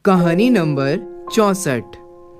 कहानी नंबर 64।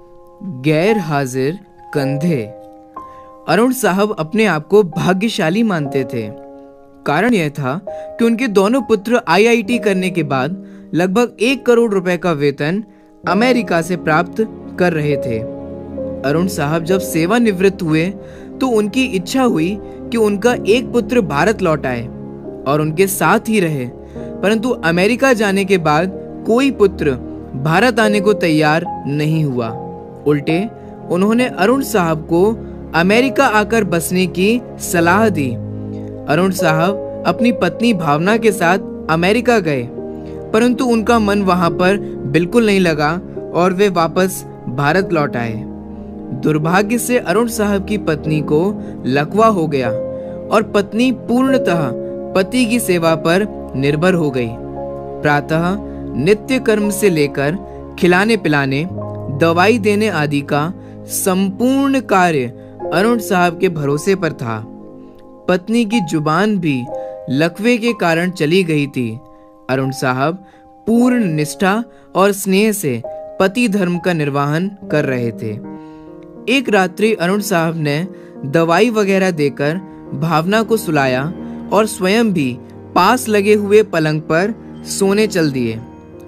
गैर हाजिर कंधे। अरुण साहब अपने आप को भाग्यशाली मानते थे। कारण यह था कि उनके दोनों पुत्र आईआईटी करने के बाद लगभग 1 करोड़ रुपए का वेतन अमेरिका से प्राप्त कर रहे थे। अरुण साहब जब सेवानिवृत्त हुए तो उनकी इच्छा हुई कि उनका एक पुत्र भारत लौट आए और उनके साथ ही रहे, परंतु अमेरिका जाने के बाद कोई पुत्र भारत आने को तैयार नहीं हुआ। उल्टे उन्होंने अरुण साहब को अमेरिका आकर बसने की सलाह दी। अरुण साहब अपनी पत्नी भावना के साथ अमेरिका गए, परंतु उनका मन वहां पर बिल्कुल नहीं लगा और वे वापस भारत लौट आए। दुर्भाग्य से अरुण साहब की पत्नी को लकवा हो गया और पत्नी पूर्णतः पति की सेवा पर निर्भर हो गई। प्रातः नित्य कर्म से लेकर खिलाने पिलाने, दवाई देने आदि का संपूर्ण कार्य अरुण साहब के भरोसे पर था। पत्नी की जुबान भी लकवे के कारण चली गई थी। अरुण साहब पूर्ण निष्ठा और स्नेह से पति धर्म का निर्वहन कर रहे थे। एक रात्रि अरुण साहब ने दवाई वगैरह देकर भावना को सुलाया और स्वयं भी पास लगे हुए पलंग पर सोने चल दिए।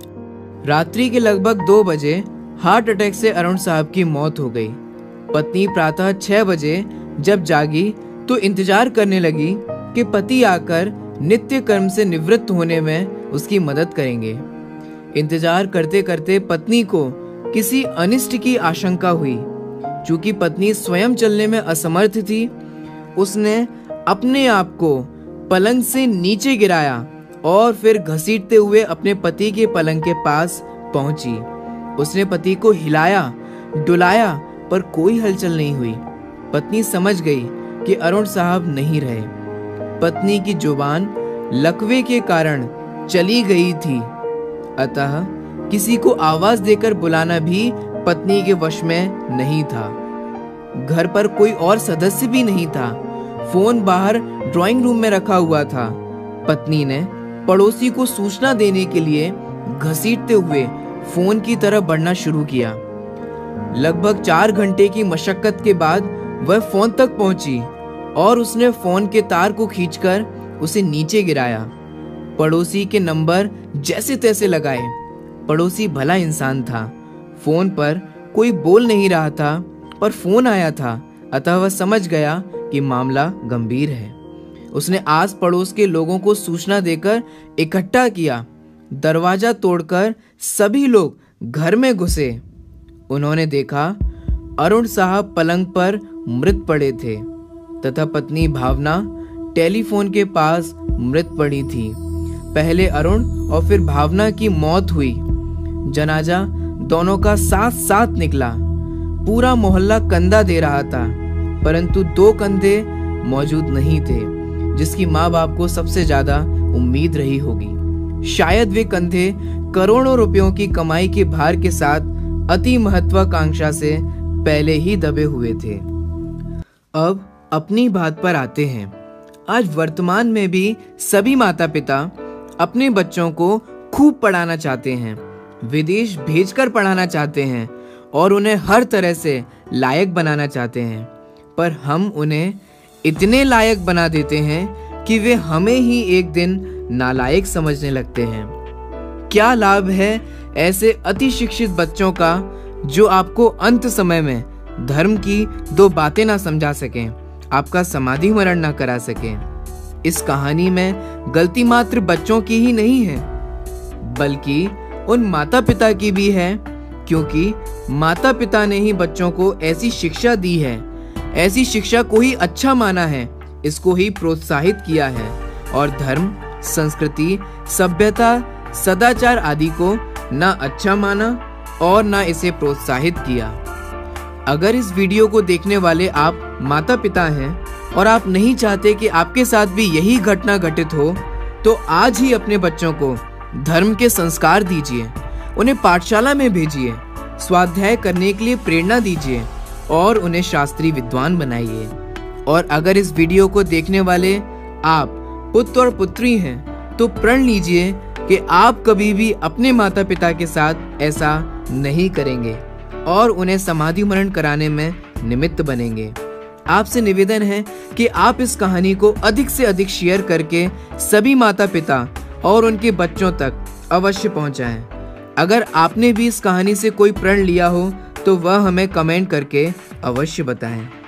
रात्रि के लगभग 2 बजे हार्ट अटैक से अरुण साहब की मौत हो गई। पत्नी प्रातः 6 बजे जब जागी तो इंतजार करने लगी कि पति आकर नित्य कर्म से निवृत्त होने में उसकी मदद करेंगे। इंतजार करते करते पत्नी को किसी अनिष्ट की आशंका हुई। चूंकि पत्नी स्वयं चलने में असमर्थ थी, उसने अपने आप को पलंग से नीचे गिराया और फिर घसीटते हुए अपने पति के पलंग के पास पहुंची। उसने पति को हिलाया डुलाया पर कोई हलचल नहीं हुई। पत्नी समझ गई कि अरुण साहब नहीं रहे। पत्नी की जुबान लकवे के कारण चली गई थी, अतः किसी को आवाज देकर बुलाना भी पत्नी के वश में नहीं था। घर पर कोई और सदस्य भी नहीं था। फोन बाहर ड्राइंग रूम में रखा हुआ था। पत्नी ने पड़ोसी को सूचना देने के लिए घसीटते हुए फोन की तरफ बढ़ना शुरू किया। लगभग 4 घंटे की मशक्कत के बाद वह फोन तक पहुंची और उसने फोन के तार को खींचकर उसे नीचे गिराया। पड़ोसी के नंबर जैसे तैसे लगाए। पड़ोसी भला इंसान था। फोन पर कोई बोल नहीं रहा था, पर फोन आया था, अतः वह समझ गया कि मामला गंभीर है। उसने आस पड़ोस के लोगों को सूचना देकर इकट्ठा किया। दरवाजा तोड़कर सभी लोग घर में घुसे। उन्होंने देखा अरुण साहब पलंग पर मृत पड़े थे तथा पत्नी भावना टेलीफोन के पास मृत पड़ी थी। पहले अरुण और फिर भावना की मौत हुई। जनाजा दोनों का साथ साथ निकला। पूरा मोहल्ला कंधा दे रहा था, परंतु 2 कंधे मौजूद नहीं थे जिसकी माँ बाप को सबसे ज्यादा उम्मीद रही होगी। शायद वे कंधे करोड़ों रुपयों की कमाई के भार के साथ अति महत्वाकांक्षा से पहले ही दबे हुए थे। अब अपनी बात पर आते हैं। आज वर्तमान में भी सभी माता पिता अपने बच्चों को खूब पढ़ाना चाहते हैं, विदेश भेजकर पढ़ाना चाहते हैं और उन्हें हर तरह से लायक बनाना चाहते हैं, पर हम उन्हें इतने लायक बना देते हैं कि वे हमें ही एक दिन नालायक समझने लगते हैं। क्या लाभ है ऐसे अति शिक्षित बच्चों का जो आपको अंत समय में धर्म की 2 बातें ना समझा सकें, आपका समाधि मरण ना करा सकें। इस कहानी में गलती मात्र बच्चों की ही नहीं है, बल्कि उन माता पिता की भी है, क्योंकि माता पिता ने ही बच्चों को ऐसी शिक्षा दी है, ऐसी शिक्षा को ही अच्छा माना है, इसको ही प्रोत्साहित किया है और धर्म, संस्कृति, सभ्यता, सदाचार आदि को ना अच्छा माना और ना इसे प्रोत्साहित किया। अगर इस वीडियो को देखने वाले आप माता पिता हैं और आप नहीं चाहते कि आपके साथ भी यही घटना घटित हो, तो आज ही अपने बच्चों को धर्म के संस्कार दीजिए, उन्हें पाठशाला में भेजिए, स्वाध्याय करने के लिए प्रेरणा दीजिए और उन्हें शास्त्रीय विद्वान बनाइए। और अगर इस वीडियो को देखने वाले आप पुत्र और पुत्री हैं तो प्रण लीजिए कि आप कभी भी अपने माता पिता के साथ ऐसा नहीं करेंगे और उन्हें समाधि मरण कराने में निमित्त बनेंगे। आपसे निवेदन है कि आप इस कहानी को अधिक से अधिक शेयर करके सभी माता पिता और उनके बच्चों तक अवश्य पहुंचाएं। अगर आपने भी इस कहानी से कोई प्रण लिया हो तो वह हमें कमेंट करके अवश्य बताएं।